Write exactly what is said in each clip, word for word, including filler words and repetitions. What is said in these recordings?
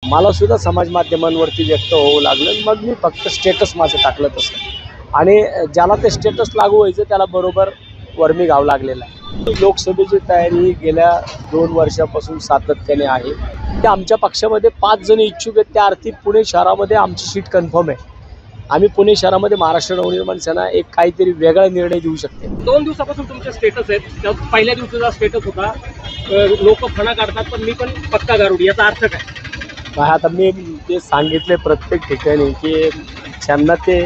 मला सुद्धा समाज माध्यमांवरती व्यक्त होऊ लागलं। मग मी फक्त स्टेटस माझं टाकलं तसं, आणि ज्याला ते स्टेटस लागू व्हायचं त्याला बरोबर वर्मी घाव लागलेला आहे। लोकसभेची तयारी गेल्या दोन वर्षापासून सातत्याने आहे। ते आमच्या पक्षामध्ये पाच जण इच्छुक आहेत, त्या अर्थी पुणे शहरामध्ये आमची सीट कन्फर्म आहे। आम्ही पुणे शहरामध्ये महाराष्ट्र नवनिर्माण सेना एक काहीतरी वेगळा निर्णय घेऊ शकते। दोन दिवसापासून तुमचे स्टेटस आहेत, त्यात पहिल्या दिवसाचा स्टेटस होता लोक फणा काढतात पण मी पण पक्का गारुडी, याचा अर्थ काय? आता मी ते सांगितले प्रत्येक ठिकाणी की ज्यांना ते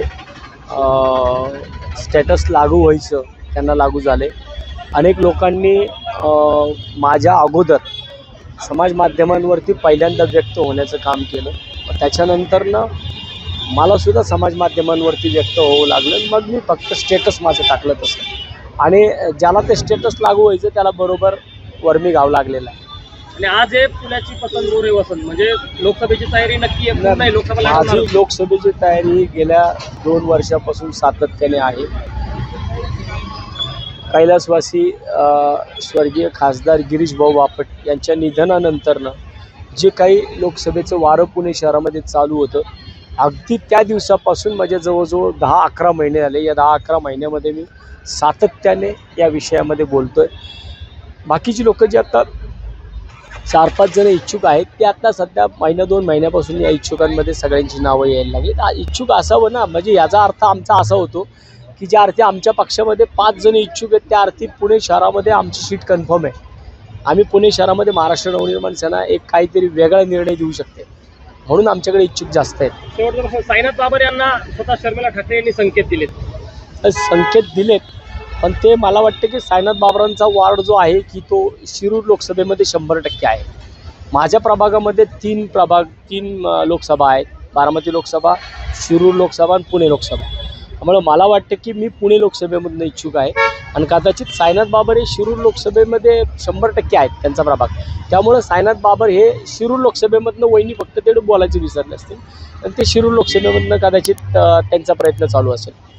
स्टेटस लागू व्हायचं त्यांना लागू झाले। अनेक लोकांनी माझ्या अगोदर समाज माध्यमांवरती पहिल्यांदा व्यक्त होण्याचं काम केलं, त्याच्यानंतरनं मला सुद्धा समाज माध्यमांवरती व्यक्त होऊ लागलं। मग मी फक्त स्टेटस माझं टाकलं तसं, आणि ज्याला ते स्टेटस लागू व्हायचं त्याला बरोबर वर्मी घाव लागलेला आहे। आणि आज हे पुण्याची पसंत मोरे वसंत म्हणजे लोकसभेची तयारी नक्की आहे? नाही, लोकसभा माझी लोकसभेची तयारी गेल्या दोन वर्षापासून सातत्याने आहे। कैलासवासी स्वर्गीय खासदार गिरीश भाऊ बापट यांच्या निधनानंतरनं जे काही लोकसभेचं वारं पुणे शहरामध्ये चालू होतं, अगदी त्या दिवसापासून माझ्या जवळजवळ दहा अकरा महिने झाले। या दहा अकरा महिन्यामध्ये मी सातत्याने या विषयामध्ये बोलतो आहे। बाकीची लोक जे आता चार पाच जण इच्छुक आहेत ते आता सध्या महिना दोन महिन्यापासून या इच्छुकांमध्ये सगळ्यांची नावं यायला लागली। इच्छुक असावं ना, म्हणजे याचा अर्थ आमचा असा होतो की ज्या अर्थी आमच्या पक्षामध्ये पाच जण इच्छुक आहेत त्या अर्थी पुणे शहरामध्ये आमची सीट कन्फर्म आहे। आम्ही पुणे शहरामध्ये महाराष्ट्र नवनिर्माण सेना एक काहीतरी वेगळा निर्णय घेऊ शकते, म्हणून आमच्याकडे इच्छुक जास्त आहेत। शेवटचा साईनाथ बाबर यांना स्वतः शर्मिला ठाकरे यांनी संकेत दिलेत संकेत दिलेत पण ते मला वाटतं की साईनाथ बाबरांचा वार्ड जो आहे की तो शिरूर लोकसभेमध्ये शंभर टक्के आहे। माझ्या प्रभागामध्ये तीन प्रभाग तीन लोकसभा आहेत, बारामती लोकसभा, शिरूर लोकसभा आणि पुणे लोकसभा। त्यामुळे मला वाटतं की मी पुणे लोकसभेमधून इच्छुक आहे, आणि कदाचित साईनाथ बाबर हे शिरूर लोकसभेमध्ये शंभर टक्के आहेत त्यांचा प्रभाग। त्यामुळे साईनाथ बाबर हे शिरूर लोकसभेमधनं वहिनी फक्त तेवढं बोलायचे विसरले असतील, आणि ते शिरूर लोकसभेमधनं कदाचित त्यांचा प्रयत्न चालू असेल।